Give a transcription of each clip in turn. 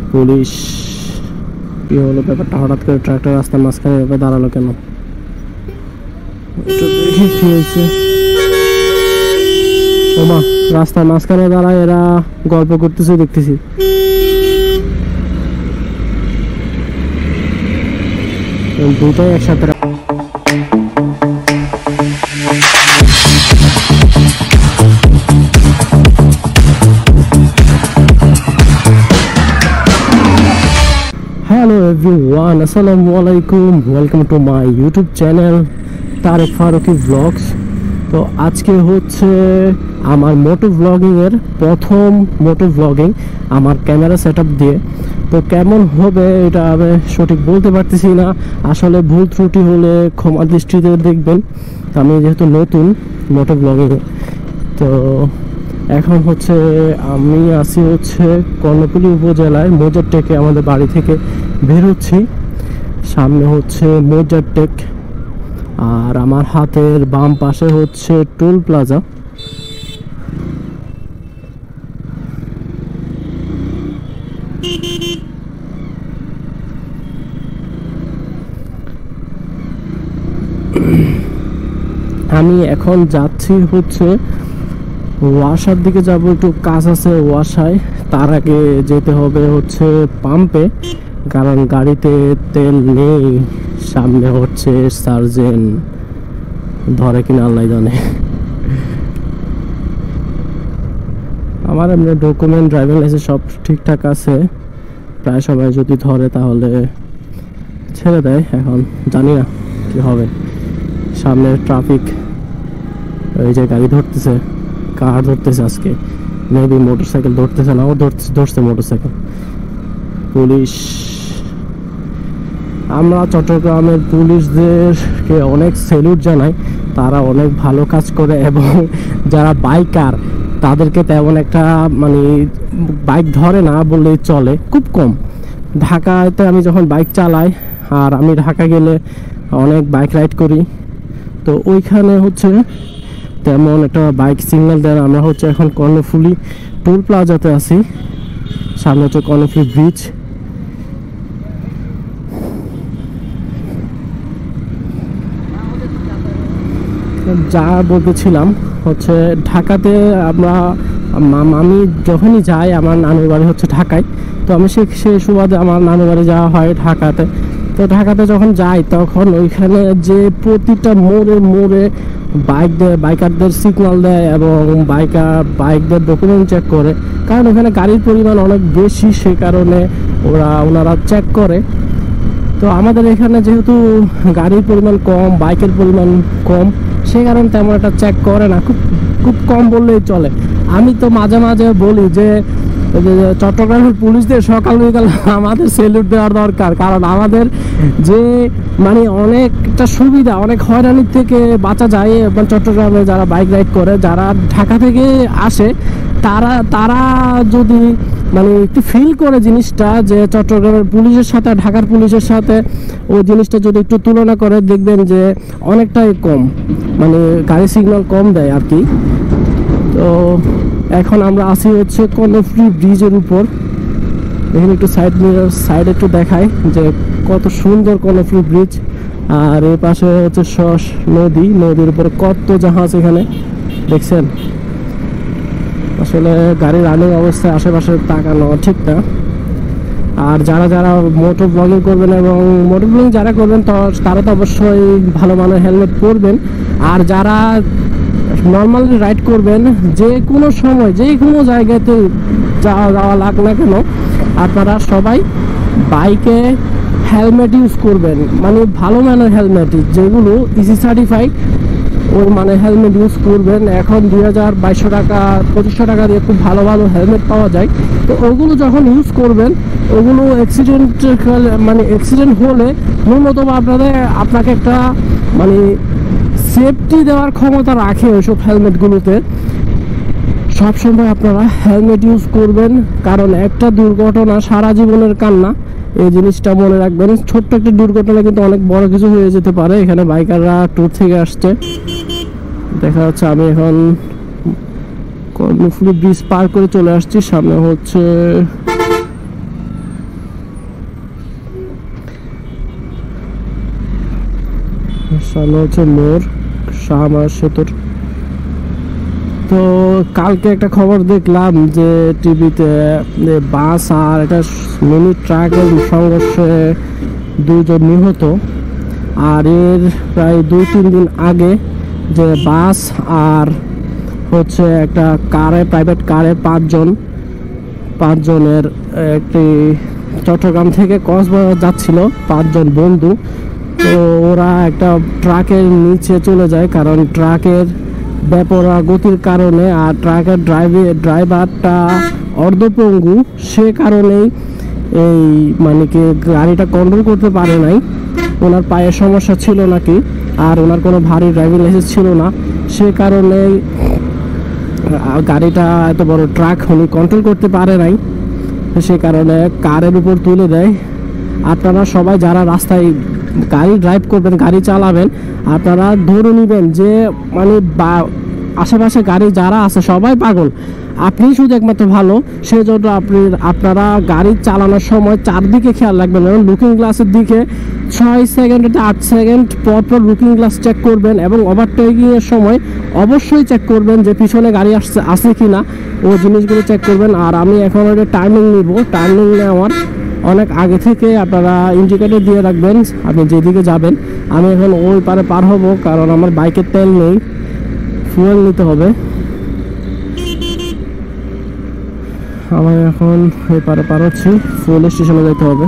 Police কি হলো ব্যাপারটা? হঠাৎ করে ট্রাক্টর রাস্তার মাঝখানে এভাবে দাঁড়ালো কেন? দেখি কি হয়েছে। ওমা, রাস্তার মাঝখানে দাঁড়ায় এরা গল্প করতেছে দেখতেছি। দুটাই একসাথে। Hello everyone, Assalamualaikum, welcome to my YouTube channel Tarek Faruke Vlogs। তো আজকে হচ্ছে আমার মোটো ব্লগিং এর প্রথম মোটো ব্লগিং আমার ক্যামেরা সেটআপ দিয়ে। তো কেমন হবে এটা আমি সঠিক বলতে পারতেছি না, আসলে ভুল ত্রুটি হলে ক্ষমা দৃষ্টিতে দেখবেন। তো আমি যেহেতু নতুন মোটো ব্লগিং, তো এখন হচ্ছে আমি আছি হচ্ছে কর্ণফুলী উপজেলায় মোজারটেকে, আমাদের বাড়ি থেকে বের হচ্ছি। সামনে হচ্ছে মোজারটেক আর আমার হাতের বাম পাশে হচ্ছে টোল প্লাজা। আমি এখন যাচ্ছি হচ্ছে ওয়াসার দিকে যাব, একটু কাজ আছে ওয়াসায়। তার আগে যেতে হবে হচ্ছে পাম্পে, কারণ গাড়িতে তেল নেই। সামনে হচ্ছে সার্জেন্ট, ধরে কিনা আল্লাহ জানে। আমার এমনি ডকুমেন্ট, ড্রাইভিং লাইসেন্স সব ঠিকঠাক আছে। প্রায় সময় যদি ধরে তাহলে ছেড়ে দেয়, এখন জানি না কি হবে। সামনে ট্রাফিক, এই যে গাড়ি ধরতেছে, কার ধরতেছে আজকে, মেবি মোটরসাইকেল ধরতেছে না, ও ধরছে মোটরসাইকেল। পুলিশ, আমরা চট্টগ্রামের পুলিশদেরকে অনেক স্যালুট জানাই, তারা অনেক ভালো কাজ করে। এবং যারা বাইকার তাদেরকে তেমন একটা মানে বাইক ধরে না বললেই চলে, খুব কম। ঢাকাতে আমি যখন বাইক চালাই, আর আমি ঢাকা গেলে অনেক বাইক রাইড করি, তো ওইখানে হচ্ছে তেমন একটা বাইক সিগন্যাল দেন। আমরা হচ্ছে এখন কর্ণফুলী টোল প্লাজাতে আছি, সামনে হচ্ছে কর্ণফুলী ব্রিজ। যা বলতেছিলাম হচ্ছে ঢাকাতে আমি যখনই যাই, আমার নানুর বাড়ি হচ্ছে ঢাকায়, তো আমি সে সুবাদে আমার নানুর বাড়ি যাওয়া হয় ঢাকাতে। তো ঢাকাতে যখন যাই তখন ওইখানে যে প্রতিটা মোড়ে মোড়ে বাইকারদের সিগন্যাল দেয় এবং বাইকদের ডকুমেন্ট চেক করে, কারণ ওখানে গাড়ির পরিমাণ অনেক বেশি, সে কারণে ওনারা চেক করে। তো আমাদের এখানে যেহেতু গাড়ির পরিমাণ কম, বাইকের পরিমাণ কম, সে কারণে তেমন একটা চেক করে না, খুব কম বললেই চলে। আমি তো মাঝে মাঝে বলি যে চট্টগ্রামের পুলিশদের সকাল বিকাল আমাদের স্যালুট দেওয়ার দরকার, কারণ আমাদের যে মানে অনেকটা সুবিধা, অনেক হয়রানির থেকে বাঁচা যায়। এবং চট্টগ্রামে যারা বাইক রাইড করে, যারা ঢাকা থেকে আসে, তারা যদি মানে একটু ফিল করে জিনিসটা, যে চট্টগ্রামের পুলিশের সাথে ঢাকার পুলিশের সাথে ওই জিনিসটা যদি একটু তুলনা করে, দেখবেন যে অনেকটাই কম, মানে গাড়ি সিগন্যাল কম দেয় আর কি। তো এখন আমরা আছি হচ্ছে কর্ণফুলী ব্রিজের উপর। এখানে একটু সাইড একটু দেখায় যে কত সুন্দর কর্ণফুলী ব্রিজ। আর এর পাশে হচ্ছে নদীর উপর কত জাহাজ এখানে দেখছেন। আসলে গাড়ির রানিং অবস্থায় আশেপাশে তাকানো ঠিক না। আর যারা মোটো ব্লগিং করবেন এবং মোটো ব্লগিং যারা করবেন, তারা তো অবশ্যই ভালো মানের হেলমেট পরবেন। আর যারা নর্মালি রাইড করবেন, যে কোনো সময় যে কোনো জায়গাতে যাওয়া লাগ না কেন, আপনারা সবাই বাইকে হেলমেট ইউজ করবেন, মানে ভালো মানের হেলমেট যেগুলো ইসি সার্টিফাইড, ওই মানে হেলমেট ইউজ করবেন। এখন 2200 টাকা 2500 টাকা দিয়ে খুব ভালো ভালো হেলমেট পাওয়া যায়। তো ওগুলো যখন ইউজ করবেন, ওগুলো অ্যাক্সিডেন্ট হলে ন্যূনতম আপনাকে একটা মানে সেফটি দেওয়ার ক্ষমতা রাখে ওইসব হেলমেটগুলোতে। সবসময় আপনারা হেলমেট ইউজ করবেন, কারণ একটা দুর্ঘটনা সারা জীবনের কান্না, এই জিনিসটা মনে রাখবেন। ছোট্ট একটা দুর্ঘটনা কিন্তু অনেক বড় কিছু হয়ে যেতে পারে। এখানে বাইকাররা ট্যুর থেকে আসছে, দেখা যাচ্ছে। আমি এখন কর্ণফুলী ব্রিজ পার করে চলে আসছি, সামনে হচ্ছে সামনে হচ্ছে মোর শাহমার সেতুর। তো কালকে একটা খবর দেখলাম যে টিভিতে বাস আর একটা মিনি ট্রাকের সংঘর্ষে 2 জন নিহত। আর এর প্রায় 2-3 দিন আগে যে বাস আর হচ্ছে একটা কারে, প্রাইভেট কারে 5 জনের একটি চট্টগ্রাম থেকে কক্সবাজার যাচ্ছিল 5 জন বন্ধু। তো ওরা একটা ট্রাকের নিচে চলে যায়, কারণ ট্রাকের বেপরোয়া গতির কারণে আর ট্রাকের ড্রাইভারটা অর্ধপঙ্গু, সে কারণেই এই মানে কি গাড়িটা কন্ট্রোল করতে পারে নাই। ওনার পায়ের সমস্যা ছিল নাকি, আর ওনার কোনো ভারী ড্রাইভিং লাইসেন্স ছিল না, সে কারণেই গাড়িটা এত বড় ট্রাক উনি কন্ট্রোল করতে পারে নাই, সে কারণে কারের উপর তুলে দেয়। আপনারা সবাই যারা রাস্তায় গাড়ি ড্রাইভ করবেন, গাড়ি চালাবেন, আপনারা ধরে নেবেন যে মানে আশেপাশে গাড়ি যারা আছে সবাই পাগল, আপনি শুধু একমাত্র ভালো। সেই জন্য আপনারা গাড়ি চালানোর সময় চারদিকে খেয়াল রাখবেন, এবং লুকিং গ্লাসের দিকে 6 সেকেন্ড 8 সেকেন্ড পর পর লুকিং গ্লাস চেক করবেন, এবং ওভারটেকিংয়ের সময় অবশ্যই চেক করবেন যে পিছনে গাড়ি আসছে কি না, ও জিনিসগুলো চেক করবেন। আর আমি এখন ওটা টার্নিং নিব, টার্নিং নেওয়ার অনেক আগে থেকে আপনারা ইন্ডিকেটর দিয়ে রাখবেন আপনি যেদিকে যাবেন। আমি এখন ওই পারে পার হব, কারণ আমার বাইকের তেল নেই, ফুয়েল নিতে হবে। আমি এখন এই পারে পার হচ্ছি, ফুয়েল স্টেশনে যেতে হবে।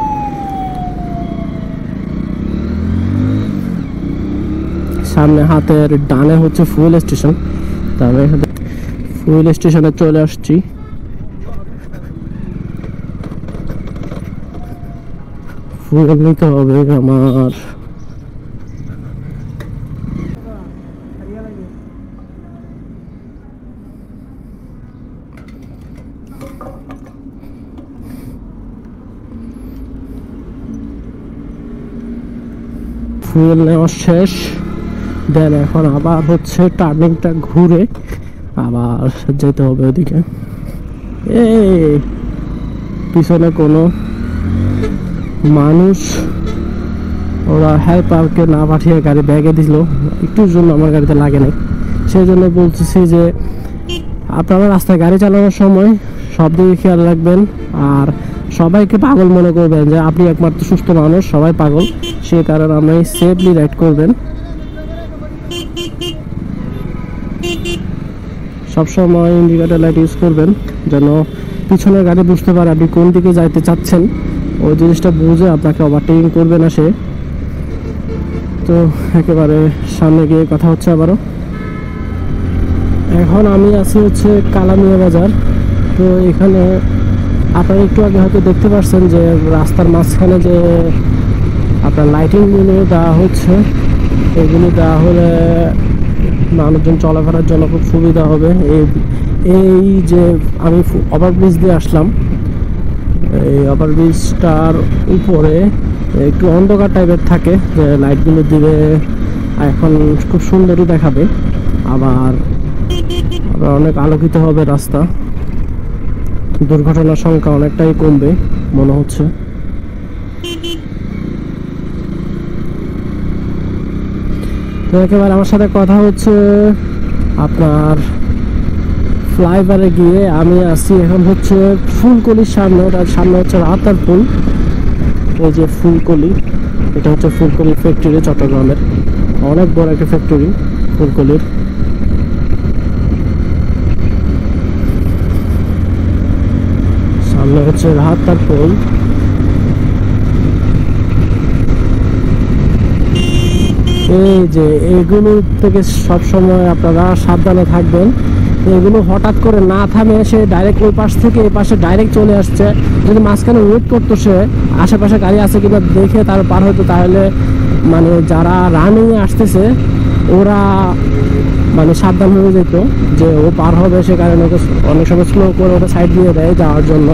সামনে হাতের ডানে হচ্ছে ফুয়েল স্টেশন, তবে ফুয়েল স্টেশনে চলে আসছি। ফুয়েল নিতে হবে আমার। ফুয়েল নেওয়া শেষ, দেন এখন আবার হচ্ছে টার্নিংটা ঘুরে আবার যেতে হবে ওদিকে। এই পিছনে কোনো মানুষ, ওরা হেল্পারকে না পাঠিয়ে গাড়ি ব্যাগে দিল, একটুর জন্য আমার গাড়িতে লাগে নাই। সেই জন্য বলতেছি যে আপনারা রাস্তায় গাড়ি চালানোর সময় সব দিকে খেয়াল রাখবেন, আর সবাইকে পাগল মনে করবেন যে আপনি একমাত্র সুস্থ মানুষ, সবাই পাগল, সে কারণে আপনি সেফলি রাইড করবেন। সবসময় ইন্ডিকেটর লাইট ইউজ করবেন, যেন পিছনের গাড়ি বুঝতে পারে আপনি কোন দিকে যাইতে চাচ্ছেন, ওই জিনিসটা বুঝে আপনাকে ওভারটেকিং করবে না সে। তো একেবারে সামনে গিয়ে কথা হচ্ছে আবারও। এখন আমি আছি হচ্ছে কালামিয়া বাজার। তো এখানে আপনারা একটু আগে হয়তো দেখতে পাচ্ছেন যে রাস্তার মাঝখানে যে আপনার লাইটিংগুলো দেওয়া হচ্ছে, এগুলো দেওয়া হলে মানুষজন চলাফেরার জন্য খুব সুবিধা হবে। এই যে আমি ওভারব্রিজ দিয়ে আসলাম, এই ওভারব্রিজটার উপরে একটু অন্ধকার টাইপের থাকে, যে লাইটগুলো দিলে এখন খুব সুন্দরই দেখাবে, আবার অনেক আলোকিত হবে রাস্তা, দুর্ঘটনার সংখ্যা অনেকটাই কমবে মনে হচ্ছে। তো একেবারে আমার সাথে কথা হচ্ছে আপনার ফ্লাইওভারে গিয়ে। আমি আসছি এখন হচ্ছে ফুলকলির সামনে, তার সামনে হচ্ছে রাতার ফুল, এই যে ফুলকলি, এটা হচ্ছে ফুলকলি ফ্যাক্টরি, চট্টগ্রামের অনেক বড় একটা ফ্যাক্টরি ফুলকলির। সামনে হচ্ছে রাতার ফুল। এই যে এগুলো থেকে সবসময় আপনারা সাবধানে থাকবেন, এগুলো হঠাৎ করে না থামে, সে ডাইরেক্ট ওই পাশ থেকে এই পাশে ডাইরেক্ট চলে আসছে। যদি মাঝখানে ওয়েট করতো, সে আশেপাশে গাড়ি আছে কিনা দেখে তার পার হতো, তাহলে মানে যারা রানিংয়ে আসতেছে ওরা মানে সাবধান হয়ে যেত যে ও পার হবে, সে কারণে ওকে অনেক সময় স্লো করে ওটা সাইড দিয়ে দেয় যাওয়ার জন্য।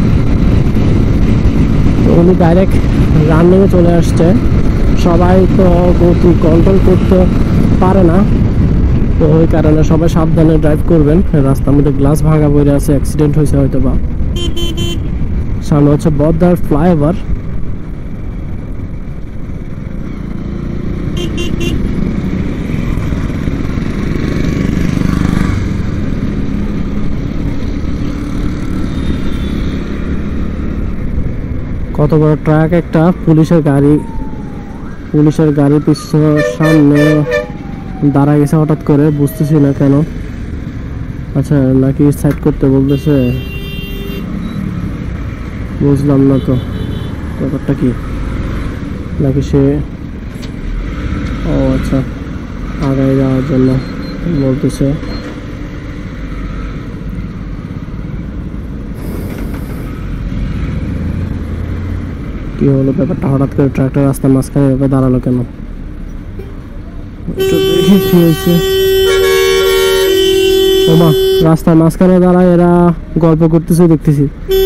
উনি ডাইরেক্ট রানিংয়ে চলে আসছে। সবাই তো গতি কন্ট্রোল করতে পারে না, তো ওই কারণে সবাই সাবধানে ড্রাইভ করবেন। রাস্তার মধ্যে গ্লাস ভাঙা পড়ে আছে, অ্যাক্সিডেন্ট হয়েছে হয়তো বা। সামনে হচ্ছে বদ্দার ফ্লাইওভার। কত বড় ট্রাক একটা, পুলিশের গাড়ির পিছনে সামনে দাঁড়া গেছে হঠাৎ করে, বুঝতেছি না কেন। আচ্ছা, নাকি সাইড করতে বলতেছে, বুঝলাম না তো ব্যাপারটা কি। নাকি সে, ও আচ্ছা, আগায় যাওয়ার জন্য বলতেছে। কি হলো ব্যাপারটা, হঠাৎ করে ট্রাক্টর রাস্তার মাঝখানে এভাবে দাঁড়ালো কেন? কি হয়েছে? ওমা, রাস্তার মাঝখানে দাঁড়ায় এরা গল্প করতেছে দেখতেছি।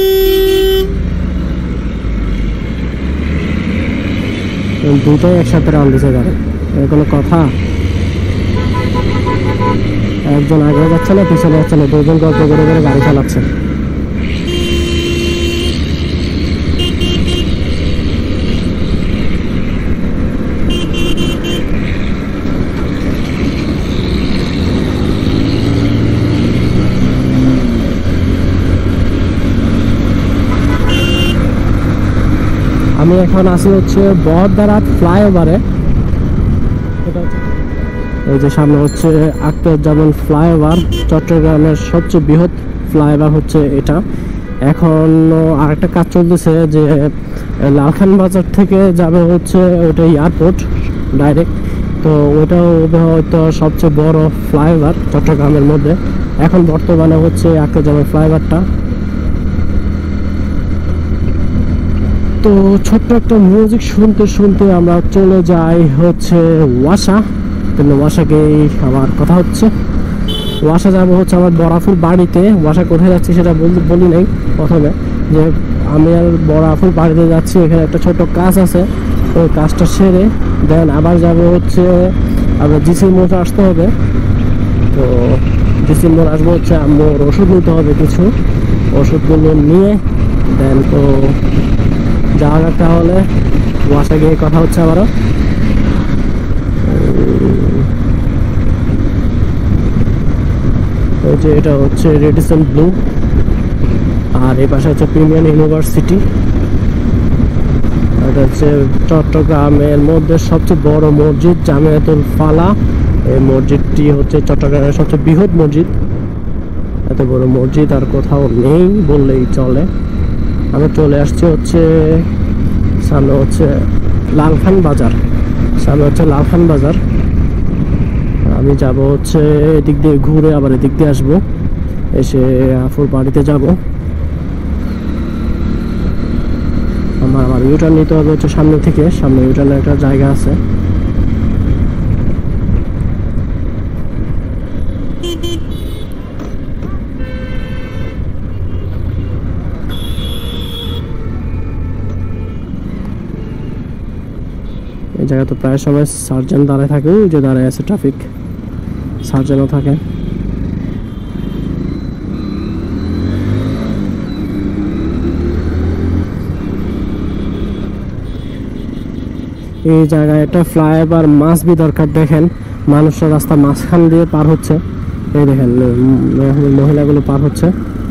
দুটাই একসাথে রাউন্ড দিছে গাড়ি, এর কোনো কথা? একজন আগে যাচ্ছে না, পিছনে যাচ্ছে না, দুজন গল্প করে করে গাড়ি চালাচ্ছে। আমি এখন আছি হচ্ছে বহদ্দারহাট ফ্লাইওভারে। এই যে সামনে হচ্ছে আখতারুজ্জামান ফ্লাইওভার, চট্টগ্রামের সবচেয়ে বৃহৎ ফ্লাইওভার হচ্ছে এটা। এখন আরেকটা কাজ চলতেছে, যে লালখান বাজার থেকে যাবে হচ্ছে ওটা এয়ারপোর্ট ডাইরেক্ট, তো ওটাও হয়তো সবচেয়ে বড় ফ্লাইওভার চট্টগ্রামের মধ্যে। এখন বর্তমানে হচ্ছে আখতারুজ্জামান ফ্লাইওভারটা। তো ছোট্ট একটা মিউজিক শুনতে শুনতে আমরা চলে যাই হচ্ছে ওয়াসা। তাহলে ওয়াসা গিয়ে আমার কথা হচ্ছে, ওয়াসা যাবো হচ্ছে আমার বরাফুর বাড়িতে। ওয়াসা কোথায় যাচ্ছি সেটা বলি নাই প্রথমে, যে আমি আর বরাফুর বাড়িতে যাচ্ছি। এখানে একটা ছোট কাজ আছে, ওই কাজটা সেরে দেন আবার যাব হচ্ছে, আবার জিসির মোড় আসতে হবে। তো জিসির মোড় আসবো হচ্ছে, আমার ওষুধ নিতে হবে কিছু, ওষুধগুলো নিয়ে দেন তো যাওয়া যাক। তাহলে ওয়াসা গিয়ে কথা হচ্ছে আবারও। ওই যে এটা হচ্ছে রেডিসন ব্লু, আর এই পাশে হচ্ছে প্রিমিয়ার ইউনিভার্সিটি। এটা হচ্ছে চট্টগ্রামের মধ্যে সবচেয়ে বড় মসজিদ জামিয়াতুল ফালা। এই মসজিদটি হচ্ছে চট্টগ্রামের সবচেয়ে বৃহৎ মসজিদ। এত বড় মসজিদ আর কোথাও নেই বললেই চলে। আমি চলে আসছি হচ্ছে সামনে হচ্ছে লালখান বাজার, সামনে হচ্ছে লালখান বাজার। আমি যাব হচ্ছে এদিক দিয়ে ঘুরে আবার এদিক দিয়ে আসবো, এসে আফুর বাড়িতে যাব। আমার ইউটার্ন নিতে হবে হচ্ছে সামনে থেকে, সামনে ইউটার্নের একটা জায়গা আছে। এই জায়গা তো প্রায় সময় সার্জেন দাঁড়ায় থাকে, ওই যে দাঁড়ায় আছে ট্রাফিক সার্জেনও থাকে। এই জায়গায় একটা ফ্লাইওভার মাস্ট বি দরকার। দেখেন মানুষরা রাস্তা মাঝখান দিয়ে পার হচ্ছে, এই দেখেন মহিলাগুলো পার হচ্ছে।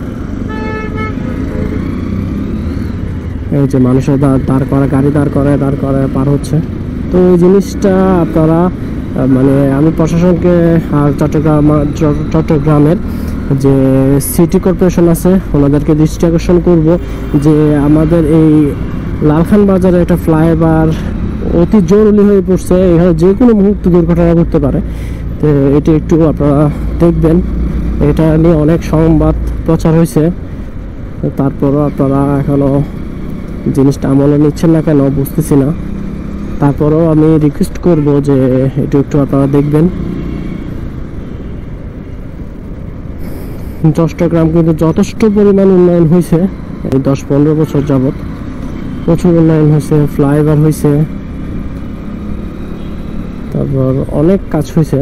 এই যে মানুষের দাঁড় করা গাড়ি দাঁড় করে পার হচ্ছে। তো এই জিনিসটা আপনারা মানে আমি প্রশাসনকে আর চট্টগ্রামের যে সিটি কর্পোরেশন আছে ওনাদেরকে দৃষ্টি আকর্ষণ করব, যে আমাদের এই লালখান বাজারে একটা ফ্লাইওভার অতি জরুরি হয়ে পড়ছে। এখানে যে কোনো মুহূর্তে দুর্ঘটনা ঘটতে পারে, তো এটি একটু আপনারা দেখবেন। এটা নিয়ে অনেক সংবাদ প্রচার হয়েছে, তারপরও আপনারা এখনও জিনিসটা আমলে নিচ্ছেন না কেন বুঝতেছি না। তারপরেও আমি রিকোয়েস্ট করব যে এটা একটু আপনারা দেখবেন। চট্টগ্রাম কিন্তু যথেষ্ট পরিমাণ উন্নয়ন হয়েছে এই 10-15 বছর যাবত, প্রচুর উন্নয়ন হয়েছে, ফ্লাইওভার হয়েছে, তারপর অনেক কাজ হয়েছে।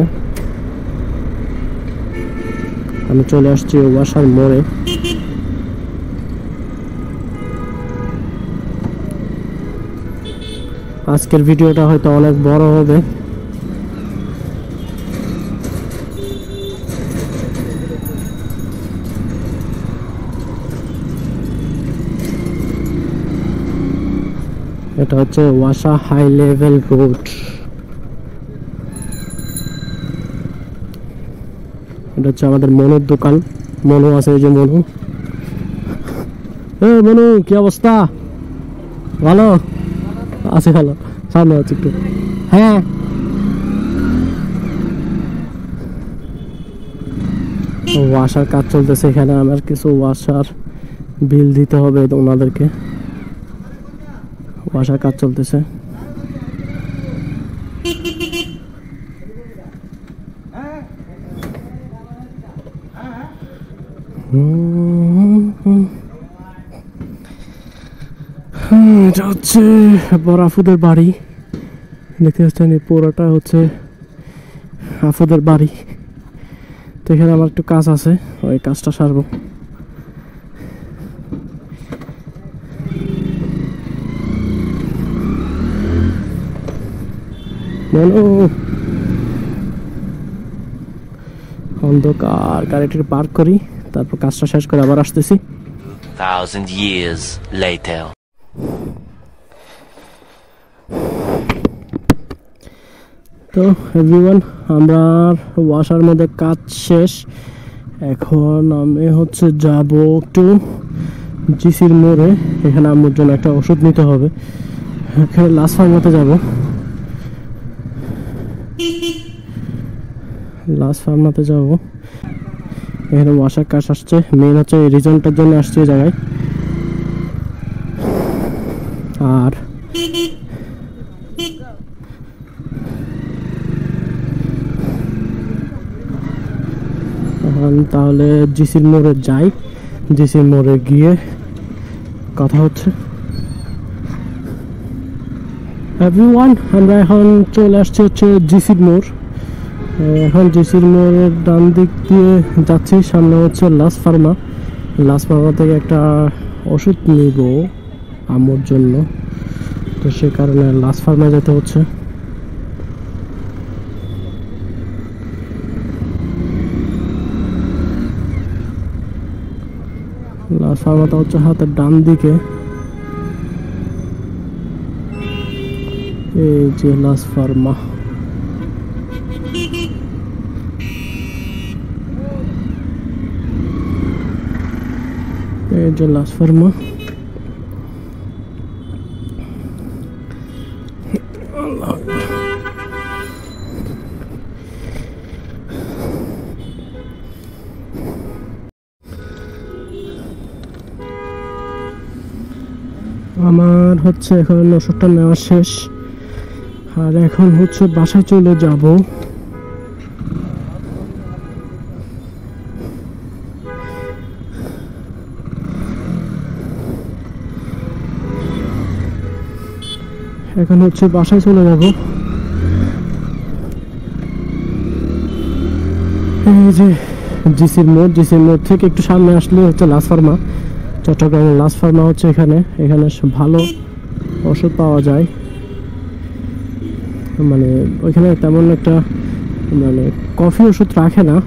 আমি চলে আসছি ওয়াসার মোড়ে। আজকের ভিডিওটা হয়তো অনেক বড় হবে, এটা হচ্ছে ওয়াসা হাই লেভেল রোড। এটা হচ্ছে আমাদের মনুর দোকান। মনু আছে, এই যে মনু। মনু কি অবস্থা? ভালো আছে? ভালো, সামনে আছে একটু। হ্যাঁ, ওয়াসার কাজ চলতেছে এখানে। আমার কিছু ওয়াসার বিল দিতে হবে ওনাদেরকে। ওয়াসার কাজ চলতেছে। এটা হচ্ছে বড় আফুদের বাড়ি। দেখতে পাচ্ছেন এই পুরোটা হচ্ছে আফুদের বাড়ি। তো এখানে আমার একটু কাজ আছে, ওই কাজটা সারবো। অন্ধকার, গাড়িটি পার্ক করি, তারপর কাজটা শেষ করে আবার আসতেছি। 1000 years later. তো এভরিওয়ান, আমরা ওয়াসার মধ্যে কাজ শেষ। এখন আমি হচ্ছে যাব একটু জিসির মোড়ে। এখানে আমার জন্য একটা ওষুধ নিতে হবে। এখানে লাস্ট ফার্মাতে যাব। লাস্ট ফার্মাতে যাব। এখানে ওয়াসার কাজ আসছে। মেন হচ্ছে এই রিজনটার জন্য আসছে এই জায়গায়। আর তাহলে জিসির মোড়ে যাই। জিসির মোড়ে গিয়ে কথা হচ্ছে। এভরিওয়ান, আমরা এখন চলে আসছি হচ্ছে জিসির মোড়। এখন জিসির মোড়ের ডান দিক দিয়ে যাচ্ছি। সামনে হচ্ছে লাস্ট ফার্মা। লাস্ট ফার্মা থেকে একটা ওষুধ নিব আমার জন্য, তো সে কারণে লাস্ট ফার্মা যেতে হচ্ছে। লাস্ট ফার্মাটা হচ্ছে হাতের ডান দিকে। এই যে লাস্ট ফার্মা। এই যে লাস্ট ফার্মা। আমার হচ্ছে এখন ওষুধটা নেওয়া শেষ, আর এখন হচ্ছে বাসায় চলে যাব। এখন হচ্ছে বাসায় চলে যাব। এই যে জিসির মোড়। জিসির মোড় থেকে একটু সামনে আসলে হচ্ছে লাস্ট ফার্মা। চট্টগ্রামের লাস্ট ফার্মা হচ্ছে এখানে। এখানে ভালো ওষুধ পাওয়া যায়। মানে ওইখানে তেমন একটা মানে কফি ওষুধ রাখে না।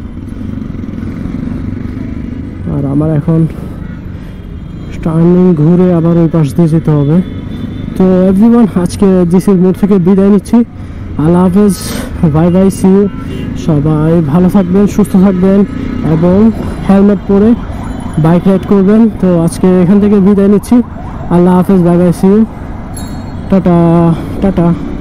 আর আমার এখন টার্নিং ঘুরে আবার ওই পাশ দিয়ে যেতে হবে। তো এভরিওয়ান, আজকে জিসির মোড় থেকে বিদায় নিচ্ছি। আল্লাহ হাফেজ, বাই বাই, সি ইউ। সবাই ভালো থাকবেন, সুস্থ থাকবেন এবং হেলমেট পরে বাইক রাইড করবেন। তো আজকে এখান থেকে বিদায় নিচ্ছি। আল্লাহ হাফেজ, bye bye, see you, tata tata.